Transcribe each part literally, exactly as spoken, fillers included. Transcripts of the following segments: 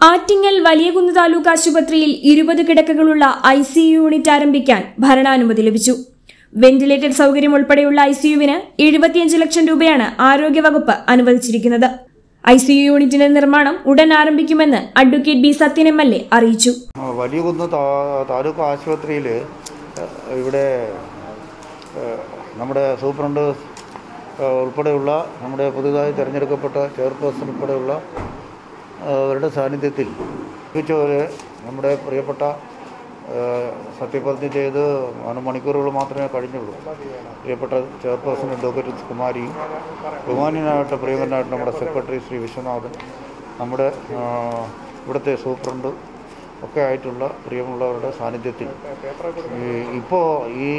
ആറ്റിങ്ങൽ വലിയകുന്ന് താലൂക്ക് ആശുപത്രിയിൽ ഇരുപത് കിടക്കകളുള്ള ഐ സി യു യൂണിറ്റ് ആരംഭിക്കാൻ ഭരണാനുമതി ലഭിച്ചു. വെന്റിലേറ്റർ സൗകര്യം ഉൾപ്പെടെയുള്ള ഐ സി യുവിന് എഴുപത്തിയഞ്ച് ലക്ഷം രൂപയാണ് ആരോഗ്യവകുപ്പ് അനുവദിച്ചിരിക്കുന്നത്. ഐ സി യു യൂണിറ്റിന്റെ നിർമ്മാണം ഉടൻ ആരംഭിക്കുമെന്ന് advocate B Sathyan M L A അറിയിച്ചു. വലിയകുന്ന് താലൂക്ക് ആശുപത്രിയിൽ ഇവിടെ നമ്മുടെ സൂപ്രണ്ട് ഉൾപ്പെടെയുള്ള നമ്മുടെ പുതുതായി തിരഞ്ഞെടുക്കപ്പെട്ട ചെയർപേഴ്സൺ ഉൾപ്പെടെയുള്ള അവരുടെ സാന്നിധ്യത്തിൽ പോലെ നമ്മുടെ പ്രിയപ്പെട്ട സത്യപ്രതിജ്ഞ ചെയ്ത് മണിക്കൂറുകൾ മാത്രമേ കഴിഞ്ഞുള്ളൂ. പ്രിയപ്പെട്ട ചെയർപേഴ്സൺ അഡ്വക്കേറ്റ് കുമാരിയും ബഹുമാന്യനായിട്ട് പ്രിയങ്കരനായിട്ട് നമ്മുടെ സെക്രട്ടറി ശ്രീ വിശ്വനാഥൻ, നമ്മുടെ ഇവിടുത്തെ സൂപ്രണ്ട് ഒക്കെ ആയിട്ടുള്ള പ്രിയമുള്ളവരുടെ സാന്നിധ്യത്തിൽ ഇപ്പോൾ ഈ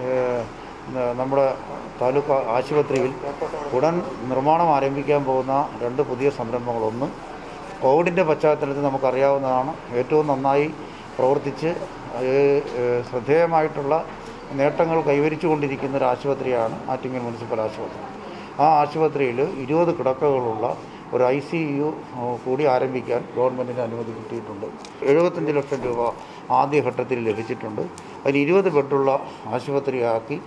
നമ്മുടെ താലൂക്ക് ആശുപത്രിയിൽ ഉടൻ നിർമ്മാണം ആരംഭിക്കാൻ പോകുന്ന രണ്ട് പുതിയ സംരംഭങ്ങൾ. ഒന്ന്, കോവിഡിൻ്റെ പശ്ചാത്തലത്തിൽ നമുക്കറിയാവുന്നതാണ്, ഏറ്റവും നന്നായി പ്രവർത്തിച്ച് ശ്രദ്ധേയമായിട്ടുള്ള നേട്ടങ്ങൾ കൈവരിച്ചു കൊണ്ടിരിക്കുന്ന ഒരു ആശുപത്രിയാണ് ആറ്റിങ്ങൽ മുനിസിപ്പൽ ആശുപത്രി. ആ ആശുപത്രിയിൽ ഇരുപത് കിടക്കകളുള്ള ഒരു ഐ സി യു കൂടി ആരംഭിക്കാൻ ഗവൺമെൻറ്റിന് അനുമതി കിട്ടിയിട്ടുണ്ട്. എഴുപത്തഞ്ച് ലക്ഷം രൂപ ആദ്യഘട്ടത്തിൽ ലഭിച്ചിട്ടുണ്ട്. അതിൽ ഇരുപത് ബെഡുള്ള ആശുപത്രിയാക്കി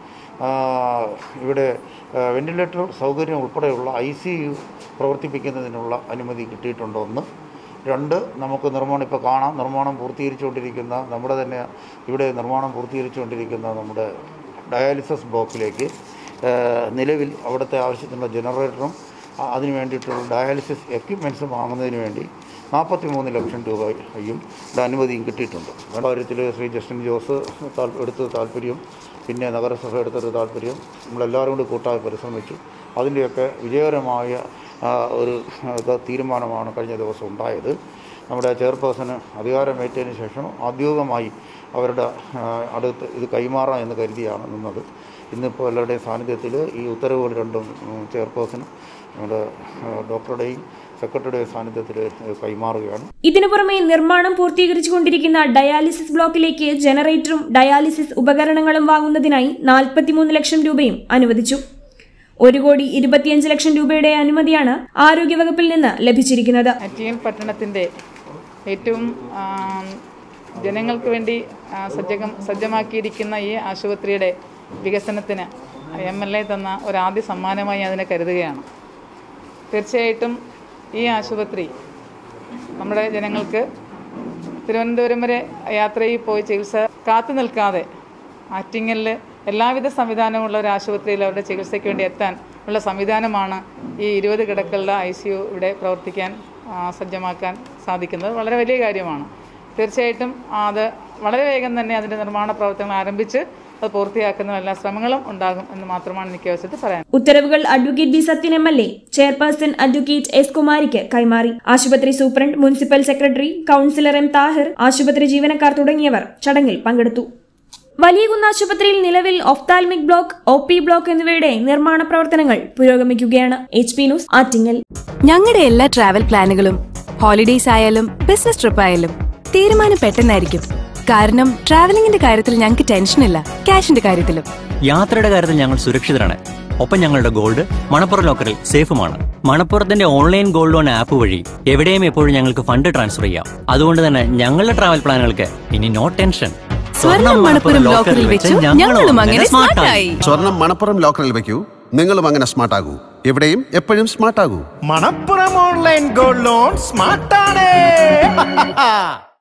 ഇവിടെ വെന്റിലേറ്റർ സൗകര്യം ഉൾപ്പെടെയുള്ള ഐ സി യു പ്രവർത്തിപ്പിക്കുന്നതിനുള്ള അനുമതി കിട്ടിയിട്ടുണ്ട്. ഒന്ന്. രണ്ട്, നമുക്ക് നിർമ്മാണം ഇപ്പോൾ കാണാം, നിർമ്മാണം പൂർത്തീകരിച്ചുകൊണ്ടിരിക്കുന്ന നമ്മുടെ തന്നെ ഇവിടെ നിർമ്മാണം പൂർത്തീകരിച്ചുകൊണ്ടിരിക്കുന്ന നമ്മുടെ ഡയാലിസിസ് ബ്ലോക്കിലേക്ക് നിലവിൽ അവിടുത്തെ ആവശ്യത്തിനുള്ള ജനറേറ്ററും അതിന് വേണ്ടിയിട്ടുള്ള ഡയാലിസിസ് എക്യുപ്മെൻറ്റ്സും വാങ്ങുന്നതിന് വേണ്ടി നാൽപ്പത്തി മൂന്ന് ലക്ഷം രൂപയും അനുമതിയും കിട്ടിയിട്ടുണ്ട്. കാര്യത്തിൽ ശ്രീ ജസ്റ്റിൻ ജോസ് എടുത്ത താല്പര്യം, പിന്നെ നഗരസഭ എടുത്തൊരു താല്പര്യം, നമ്മളെല്ലാവരും കൂടി കൂട്ടായി പരിശ്രമിച്ചു. അതിൻ്റെയൊക്കെ വിജയകരമായ ഒരു തീരുമാനമാണ് കഴിഞ്ഞ ദിവസം ഉണ്ടായത്. നമ്മുടെ ചെയർപേഴ്സണ് അധികാരമേറ്റതിന് ശേഷം ഔദ്യോഗികമായി അവരുടെ അടുത്ത് ഇത് കൈമാറാം എന്ന് കരുതിയാണ് നിന്നത്. ഇന്നിപ്പോൾ എല്ലാവരുടെയും സാന്നിധ്യത്തിൽ ഈ ഉത്തരവുകൾ രണ്ടും ചെയർപേഴ്സൺ നമ്മുടെ ഡോക്ടറുടെയും സെക്രട്ടറിയുടെയും സാന്നിധ്യത്തിൽ കൈമാറുകയാണ്. ഇതിനു പുറമെ നിർമ്മാണം പൂർത്തീകരിച്ചുകൊണ്ടിരിക്കുന്ന ഡയാലിസിസ് ബ്ലോക്കിലേക്ക് ജനറേറ്ററും ഡയാലിസിസ് ഉപകരണങ്ങളും വാങ്ങുന്നതിനായി നാൽപ്പത്തിമൂന്ന് ലക്ഷം രൂപയും അനുവദിച്ചു. ഒരു കോടി ഇരുപത്തിയഞ്ച് ലക്ഷം രൂപയുടെ അനുമതിയാണ് ആരോഗ്യവകുപ്പിൽ നിന്ന് ലഭിച്ചിരിക്കുന്നത്. ആറ്റിങ്ങൽ പട്ടണത്തിന്റെ ഏറ്റവും ജനങ്ങൾക്ക് വേണ്ടി സജ്ജം സജ്ജമാക്കിയിരിക്കുന്ന ഈ ആശുപത്രിയുടെ വികസനത്തിന് എം എൽ എ തന്ന ഒരാദ്യ സമ്മാനമായി അതിനെ കരുതുകയാണ്. തീർച്ചയായിട്ടും ഈ ആശുപത്രി നമ്മുടെ ജനങ്ങൾക്ക് തിരുവനന്തപുരം വരെ യാത്രയിൽ പോയി ചികിത്സ കാത്തു നിൽക്കാതെ ആറ്റിങ്ങലിൽ എല്ലാവിധ സംവിധാനമുള്ള ഒരു ആശുപത്രിയിൽ അവരുടെ ചികിത്സയ്ക്ക് വേണ്ടി എത്താൻ ഉള്ള സംവിധാനമാണ് ഈ ഇരുപത് കിടക്കളുടെ ഐ സി യു ഇവിടെ പ്രവർത്തിക്കാൻ സജ്ജമാക്കാൻ സാധിക്കുന്നത്. വളരെ വലിയ കാര്യമാണ്. തീർച്ചയായിട്ടും അത് വളരെ വേഗം തന്നെ അതിൻ്റെ നിർമ്മാണ പ്രവർത്തനങ്ങൾ ആരംഭിച്ച് അത് പൂർത്തിയാക്കുന്ന എല്ലാ ശ്രമങ്ങളും ഉണ്ടാകും എന്ന് മാത്രമാണ് എനിക്ക് അവസരത്തിൽ പറയാൻ. ഉത്തരവുകൾ advocate B Sathyan M L A, chairperson advocate S കുമാരിക്ക് കൈമാറി. ആശുപത്രി superintendent, municipal secretary, councillor M Thahir, ആശുപത്രി ജീവനക്കാർ തുടങ്ങിയവർ ചടങ്ങിൽ പങ്കെടുത്തു. വലിയകുന്ന് ആശുപത്രിയിൽ നിലവിൽ ophthalmic block, O P block എന്നിവയുടെ നിർമ്മാണ പ്രവർത്തനങ്ങൾ പുരോഗമിക്കുകയാണ്. H P news, Attingal. ഞങ്ങളുടെ എല്ലാ ട്രാവൽ പ്ലാനുകളും ഹോളിഡേയ്സ് ആയാലും ബിസിനസ് ട്രിപ്പ് ആയാലും തീരുമാനം പെട്ടെന്നായിരിക്കും. കാരണം ട്രാവലിംഗിന്റെ കാര്യത്തിൽ ഞങ്ങൾക്ക് ടെൻഷനില്ല, ക്യാഷിന്റെ കാര്യത്തിലും. യാത്രയുടെ കാര്യത്തിൽ ഞങ്ങൾ സുരക്ഷിതരാണ്. ഒപ്പം ഞങ്ങളുടെ ഗോൾഡ് മണപ്പുറം ലോക്കറിൽ സേഫുമാണ്. മണപ്പുറത്തിന്റെ ഓൺലൈൻ ഗോൾഡ് ലോൺ ആപ്പ് വഴി എവിടെയും എപ്പോഴും ഞങ്ങൾക്ക് ഫണ്ട് ട്രാൻസ്ഫർ ചെയ്യാം. അതുകൊണ്ട് തന്നെ ഞങ്ങളുടെ ട്രാവൽ പ്ലാനുകൾക്ക് ഇനി നോ ടെൻഷൻ. സ്വർണം മണപ്പുറം ലോക്കറിൽ വെച്ചു ഞങ്ങളും അങ്ങനെ സ്മാർട്ടായി. സ്വർണം മണപ്പുറം ലോക്കറിൽ വെക്കൂ, നിങ്ങളും അങ്ങനെ സ്മാർട്ട് ആകൂ. എവിടെയും എപ്പോഴും സ്മാർട്ട് ആകൂ. Manappuram online gold loan സ്മാർട്ടാണ്.